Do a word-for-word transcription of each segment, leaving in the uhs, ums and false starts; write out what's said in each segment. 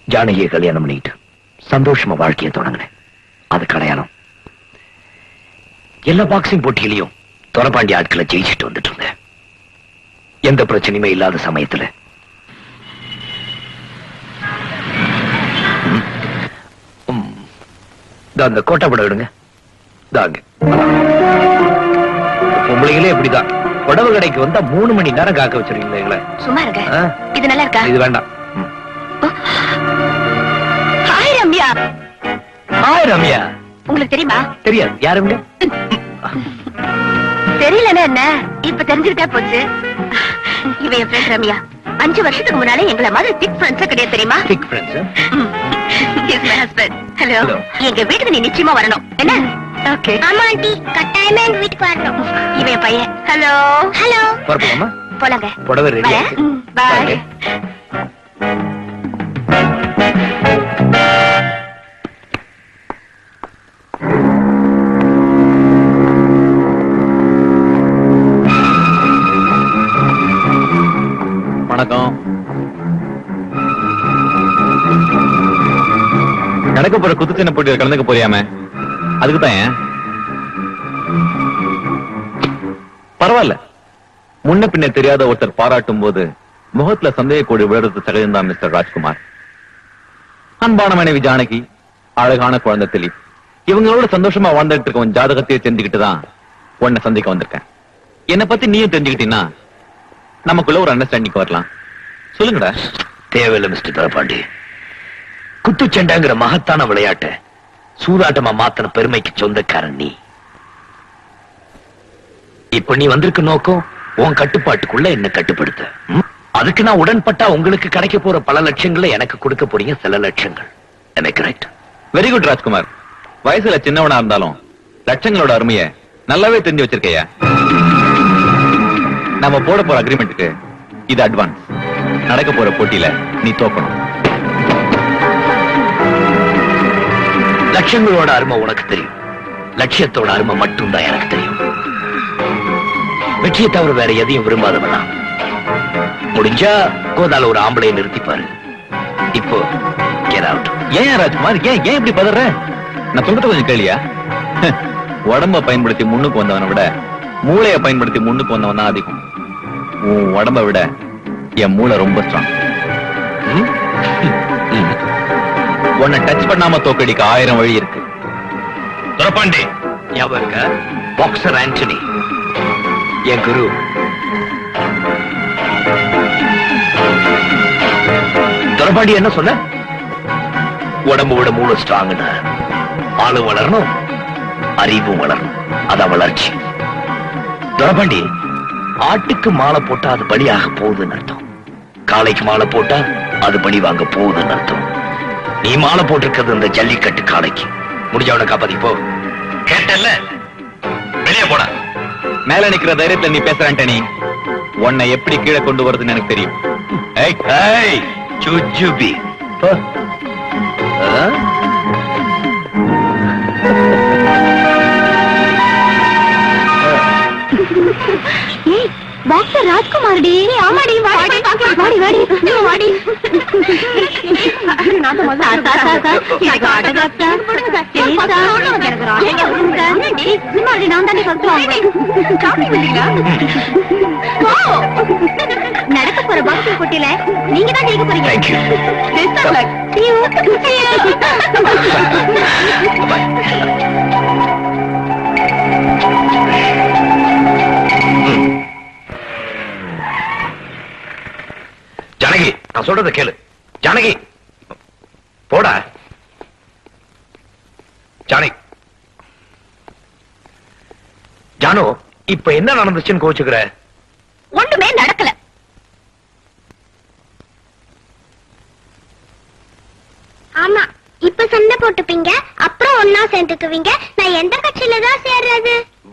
ஜானகியை கல்யாணம் பண்ணிட்டு சந்தோஷமா வாழ்க்கையை தொடங்கினேன். அது கல்யாணம். எல்லா பாக்ஸிங் போட்டியிலையும் துரப்பாண்டி ஆட்களை ஜெயிச்சுட்டு வந்துட்டு இருந்தேன். எந்த பிரச்சனையுமே இல்லாத சமயத்துல அந்த கோட்டை படம் விடுங்க. பொம்பளைகளே எப்படிதான் புடவை கடைக்கு வந்தா மூணு மணி நேரம் காக்க வச்சிருக்கீங்களே. சும்மா இருக்க. இது நல்லா இருக்கா? இது வேண்டாம். ஹாய் ரம்யா. ஹாய் ரம்யா. உங்களுக்கு தெரியுமா? தெரியாது. யாருங்க? தெரியலன்னா என்ன, இப்ப தெரிஞ்சுக்கிட்டா போச்சு. இவ என் ஃப்ரெண்ட் ரம்யா. அஞ்சு வருஷத்துக்கு முன்னாலே எங்களை மாதிரி திக் ஃப்ரெண்ட்ஸ் கிடையாது தெரியுமா? Thick friends. Is my husband. Hello. எங்க வீட்டுக்கு நீ நிச்சயமா வரணும். என்ன? ஓகே. ஆமா ஆண்டி, கட்டாயமா எங்க வீட்டுக்கு வரணும். இவன் என் பையன். ஹலோ. ஹலோ. போலாமா? போலாங்க. புடவை ரெடி. பை. வணக்கம். நடக்க போற குத்துச்சண்டை போட்டியில் கலந்துக்க போறியாமே, அதுக்கு தான். பரவாயில்ல, முன்ன பின்ன தெரியாத ஒருத்தர் பாராட்டும் போது முகத்துல சந்தேக கோடி விழுறது சகஜம்தான் மிஸ்டர் ராஜ்குமார். அன்பான மனைவி ஜானகி, அழகான குழந்தை திலீப், இவங்களோட சந்தோஷமா வாழ்ந்துட்டு இருக்க உன் ஜாதகத்தையே தெரிஞ்சுக்கிட்டு தான் உன்னை சந்திக்க வந்திருக்கேன். என்னை பத்தி நீயும் தெரிஞ்சுக்கிட்டீங்கன்னா நமக்குள்ள ஒரு அண்டர்ஸ்டாண்டிங் வரலாம். சொல்லுங்கடா. தேவையில்லை மிஸ்டர் தரப்பாண்டி. குத்துச்சண்டைங்கிற மகத்தான விளையாட்டை சூதாட்டமா மாத்தின பெருமைக்கு சொந்தக்காரன் நீ. இப்ப நீ வந்திருக்க நோக்கம் உன் கட்டுப்பாட்டுக்குள்ள என்ன கட்டுப்படுத்த. அதுக்கு நான் உடன்பட்டா உங்களுக்கு கிடைக்க போற பல லட்சங்களை எனக்கு கொடுக்க போறீங்க சில லட்சங்கள். கரெக்ட்? Very good Rajkumar. வயசுல சின்னவனா இருந்தாலும் லட்சங்களோட அருமையை நல்லாவே தெரிஞ்சு வச்சிருக்கையா. நம்ம போட போற அக்ரிமெண்ட்டுக்கு இது அட்வான்ஸ். நடக்க போற போட்டியில நீ தோக்கணும். லட்சங்களோட அருமை உனக்கு தெரியும், லட்சியத்தோட அருமை மட்டும்தான் எனக்கு தெரியும். வெற்றியை தவிர வேற எதையும் விரும்பாதவனா. முடிஞ்சா கோதால ஒரு ஆம்பளையை நிறுத்திப்பாரு. இப்போ get out. ஏன் ராஜ்குமார், ஏன் ஏன் இப்படி பதற? நான் சொல்றது கொஞ்சம் கேளியா? உடம்ப பயன்படுத்தி முன்னுக்கு வந்தவனை விட மூளையை பயன்படுத்தி முன்னுக்கு வந்தவன் தான் அதிகம். உன் உடம்ப விட என் மூளை ரொம்ப ஸ்ட்ராங். உன்னை டச் பண்ணாம தோக்கடிக்க ஆயிரம் வழி இருக்கு. துரப்பாண்டி ஞாபகம் இருக்க? பாக்ஸர் ஆண்டனி என் குரு. துரப்பாண்டி என்ன சொன்ன? உடம்பு விட மூளை ஸ்ட்ராங். ஆளு வளரணும், அறிவும் வளரணும். அதான் வளர்ச்சி. துரப்பாண்டி, ஆட்டுக்கு மாலை போட்டா அது பலியாக போகுதுன்னு அர்த்தம். காளைக்கு மாலை போட்டா அது பலி வாங்க போகுதுன்னு அர்த்தம். நீ மாலை போட்டிருக்கிறது இந்த ஜல்லிக்கட்டு காளைக்கு. முடிஞ்சவனை காப்பாத்தி போ. கேட்டல்ல, வெளியே போட. மேல நிக்கிற தைரியத்துல நீ பேசுறான்ட்ட நீ உன்னை எப்படி கீழே கொண்டு வருதுன்னு எனக்கு தெரியும். சுஜுபி டாக்டர் ராஜ்குமார் டி. ஆமாடி, வாடி பாக்கலாம். வாடி வாடி வாடி. நான் வந்து ஆசா ஆசா எனக்கு ஆட்டோகிராஃப் தான் போடுங்க சார். சீதா எனக்கு ராஜ்குமார் போடுங்க. டி சும்மாடி நான் தானே சொல்றேன். காப்பி பண்ணீங்களா? ஓ, நடக்க போற பாக்ஸிங் போட்டியில நீங்க தான் ஜெயிக்க போறீங்க. Thank you. Best of luck. See you. Bye. Janaki, நான் சொல்றத கேளு. ஜானகி போடா. ஜானகி, ஜானு, இப்ப என்ன நடந்துச்சுன்னு கோச்சுக்கிற? ஒண்ணுமே நடக்கல. ஆமா, இப்ப சண்டை போட்டுப்பீங்க, அப்புறம் ஒன்னா சேர்ந்துக்குவீங்க. நான் எந்த கட்சியில தான் சேர்றது?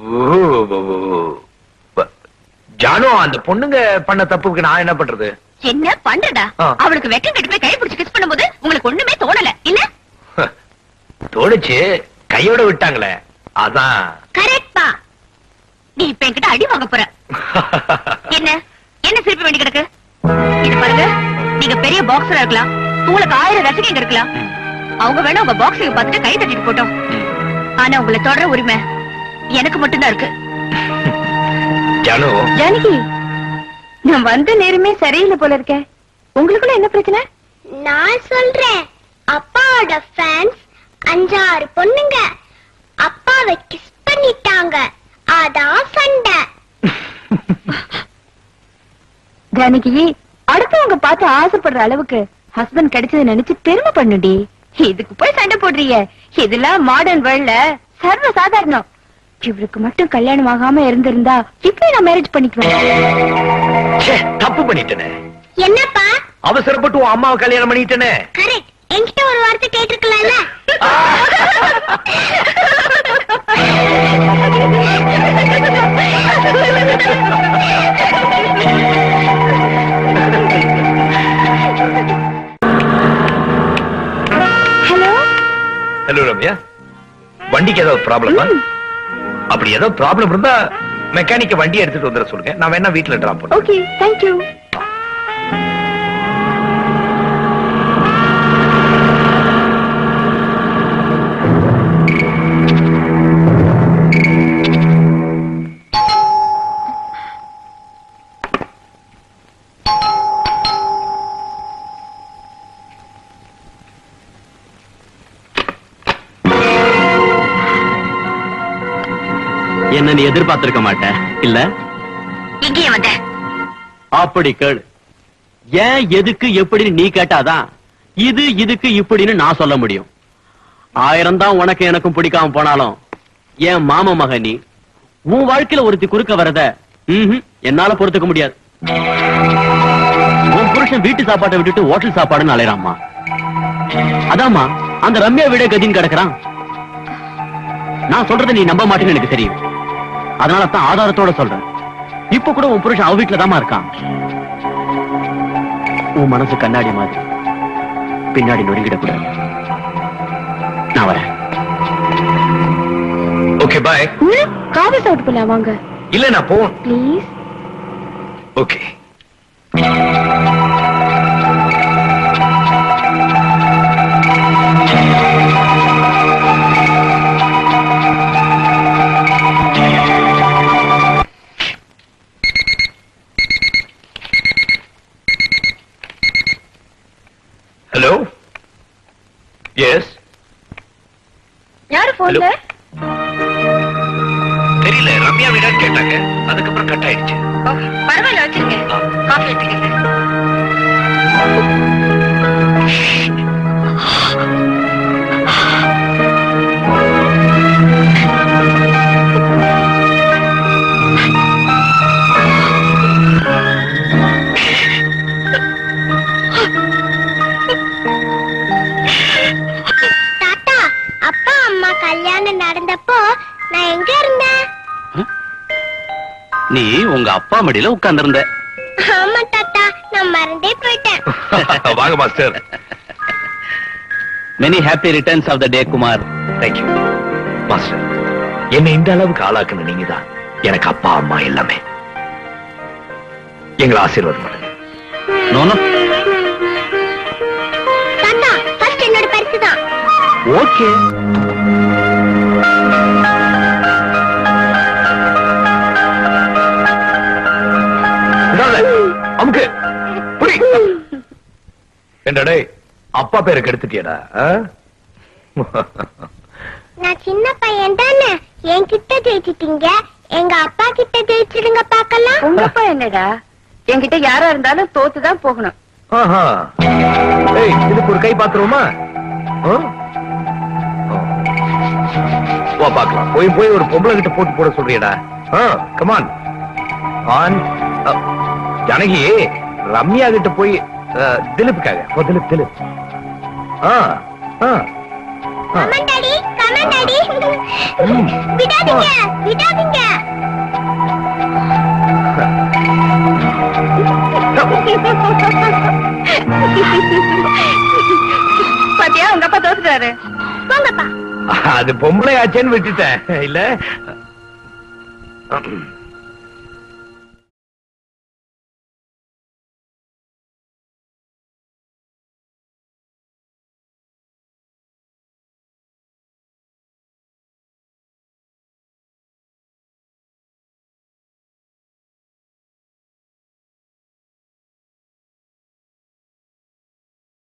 ஜானு, அந்த பொண்ணுங்க பண்ண தப்புக்கு நான் என்ன பண்றது? என்ன பண்றடா? அவளுக்கு வெக்கம் கட்டி போய் கை பிடிச்சு கிஸ் பண்ணும்போது உங்களுக்கு ஒண்ணுமே தோணல இல்ல? தோணுச்சு, கையோட விட்டாங்களே, அதான். கரெக்ட்பா. நீ இப்ப என்கிட்ட அடி வாங்க போற. என்ன என்ன சிரிப்பு வேண்டி கிடக்கு? இது பாருங்க, நீங்க பெரிய பாக்ஸரா இருக்கலாம், உங்களுக்கு ஆயிரம் ரசிகங்க இருக்கலாம். அவங்க வேணா உங்க பாக்ஸிங் பார்த்துட்டு கை தட்டிட்டு போட்டோம். ஆனா உங்களை தொடர உரிமை எனக்கு மட்டும்தான் இருக்கு. ஜானகி, நான் வந்த நேரமே சரியில்லை போல இருக்க. உங்களுக்குள்ள என்ன பிரச்சனை? நான் சொல்றேன். அப்பாவோட ஃபேன்ஸ் அஞ்சாறு பொண்ணுங்க அப்பாவை கிஸ் பண்ணிட்டாங்க. அதான் சண்டை. ஜானகி, அடுத்தவங்க பார்த்து ஆசைப்படுற அளவுக்கு ஹஸ்பண்ட் கிடைச்சது நினைச்சு பெருமை பண்ணுடி. இதுக்கு போய் சண்டை போடுறீங்க. இதெல்லாம் மாடர்ன் வேர்ல்ட்ல சர்வ சாதாரணம். இவருக்கு மட்டும் கல்யாணம் ஆகாம இருந்திருந்தா இப்ப நான் மேரேஜ் பண்ணிக்குவேன். தப்பு பண்ணிட்டேனே. என்னப்பா அவசரப்பட்டு உன் அம்மாவை கல்யாணம் பண்ணிட்டேனே. கரெக்ட். என்கிட்ட ஒரு வார்த்தை கேட்டிருக்கலாம்ல. ஹலோ ஹலோ ரம்யா, வண்டிக்கு ஏதாவது ப்ராப்ளமா? அப்படி ஏதாவது ப்ராப்ளம் இருந்தா மெக்கானிக்க வண்டி எடுத்துட்டு வந்துட சொல்லுங்க. நான் வேணா வீட்டுல டிராப் பண்ணுறேன். Okay, thank you. என்ன நீ எதிர்பார்த்திருக்க மாட்டேன் இல்ல? இங்கேயே வந்த. அப்படி கேளு. ஏன் எதுக்கு எப்படின்னு நீ கேட்டாதான் இது இதுக்கு இப்படின்னு நான் சொல்ல முடியும். ஆயிரம் தான் உனக்கு எனக்கும் பிடிக்காம போனாலும் என் மாம மக நீ. உன் வாழ்க்கையில ஒருத்தி குறுக்க வரத என்னால பொறுத்துக்க முடியாது. உன் புருஷன் வீட்டு சாப்பாட்டை விட்டுட்டு ஹோட்டல் சாப்பாடுன்னு அலையறாமா. அதாமா அந்த ரம்யா விட கதின்னு கிடக்குறான். நான் சொல்றதை நீ நம்ப மாட்டேன்னு எனக்கு தெரியும். அதனால தான் ஆதாரத்தோட சொல்றேன். இப்ப கூட உன் புருஷன் அவ வீட்டுல தாமா இருக்கான். உன் மனசு கண்ணாடி மாதிரி பின்னாடி நொறுங்கிடக்கூடாது. நான் வரேன். Okay bye. காஃபி சாப்பிட்டு போலாம் வாங்க. இல்ல நான் போறேன். ப்ளீஸ். ஓகே. ஹலோ. எஸ். யாரு போன்ல? தெரியல, ரம்யா வீடான்னு கேட்டாங்க. அதுக்கப்புறம் கட் ஆயிடுச்சு. பரவாயில்ல, வச்சிருக்கேன். காஃபி எடுத்துக்கங்க. கல்யாணம் நடந்தப்போ நான் எங்க இருந்தேன்? நீ உங்க அப்பா மடியில உட்கார்ந்து இருந்த. ஆமா தாத்தா, நான் மறந்தே போயிட்டேன். வாங்க master. Many happy returns of the day, Kumar. Thank you. Master, என்னை இந்த அளவுக்கு ஆளாக்குன நீங்க தான் எனக்கு அப்பா அம்மா எல்லாமே. எங்களை ஆசீர்வாதம் பண்ணுங்க. நோனோ. தாத்தா, ஃபர்ஸ்ட் என்னோட பரிசு தான். ஓகே. அமுக்கு புடி. என்னடா அப்பா பேரை கெடுத்துட்டியடா? நான் சின்ன பையன் தானே, என்கிட்ட ஜெயிச்சிட்டீங்க. எங்க அப்பா கிட்ட ஜெயிச்சிடுங்க பாக்கலாம். உங்க அப்பா என்னடா, என்கிட்ட யாரா இருந்தாலும் தோத்துதான் போகணும். இதுக்கு ஒரு கை பாத்துருவோமா? வா பாக்கலாம். போய் போய் ஒரு பொம்பளை கிட்ட போட்டு போட சொல்றியடா. Come on on. ஜானகி, ரம்யா கிட்ட போய் திலீப்புக்காக. ஓ திலீப் திலீப். ஆ ஆ கமாண்டாடி கமாண்டாடி. விடாதீங்க விடாதீங்க. பாத்தியா, உங்க அப்பா தோத்துட்டாரு. போங்கப்பா. அது பொம்பளை ஆச்சேன்னு விட்டுட்டேன் இல்ல.